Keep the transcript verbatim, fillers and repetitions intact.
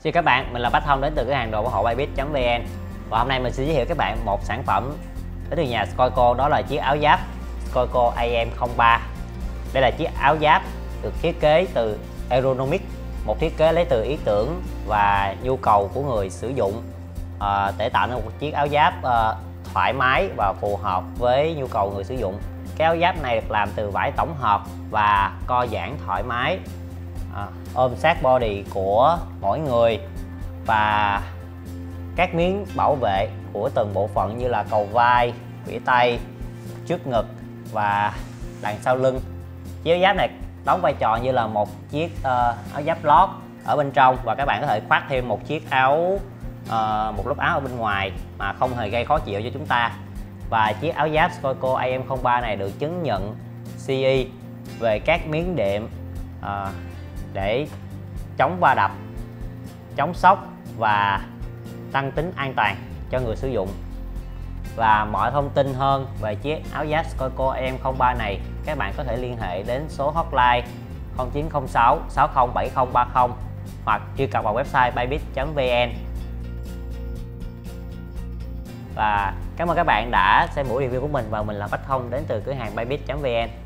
Xin các bạn, mình là Bách Thông đến từ cửa hàng đồ bảo hộ bybit chấm vn. Và hôm nay mình sẽ giới thiệu các bạn một sản phẩm đến từ nhà Scoico, đó là chiếc áo giáp Scoico a em không ba. Đây là chiếc áo giáp được thiết kế từ ergonomic, một thiết kế lấy từ ý tưởng và nhu cầu của người sử dụng à, để tạo nên một chiếc áo giáp à, thoải mái và phù hợp với nhu cầu người sử dụng. Cái áo giáp này được làm từ vải tổng hợp và co giãn thoải mái, à, ôm sát body của mỗi người, và các miếng bảo vệ của từng bộ phận như là cầu vai, vĩ tay, trước ngực và đằng sau lưng. Chiếc áo giáp này đóng vai trò như là một chiếc uh, áo giáp lót ở bên trong, và các bạn có thể khoác thêm một chiếc áo uh, một lớp áo ở bên ngoài mà không hề gây khó chịu cho chúng ta. Và chiếc áo giáp Scoico a em không ba này được chứng nhận xê e về các miếng đệm uh, để chống va đập, chống sốc và tăng tính an toàn cho người sử dụng. Và mọi thông tin hơn về chiếc áo giáp Scoico a em không ba này, các bạn có thể liên hệ đến số hotline không chín không sáu sáu không bảy không ba không hoặc truy cập vào website bybit chấm vn. Và cảm ơn các bạn đã xem buổi review của mình, và mình là Bách Thông đến từ cửa hàng bybit chấm vn.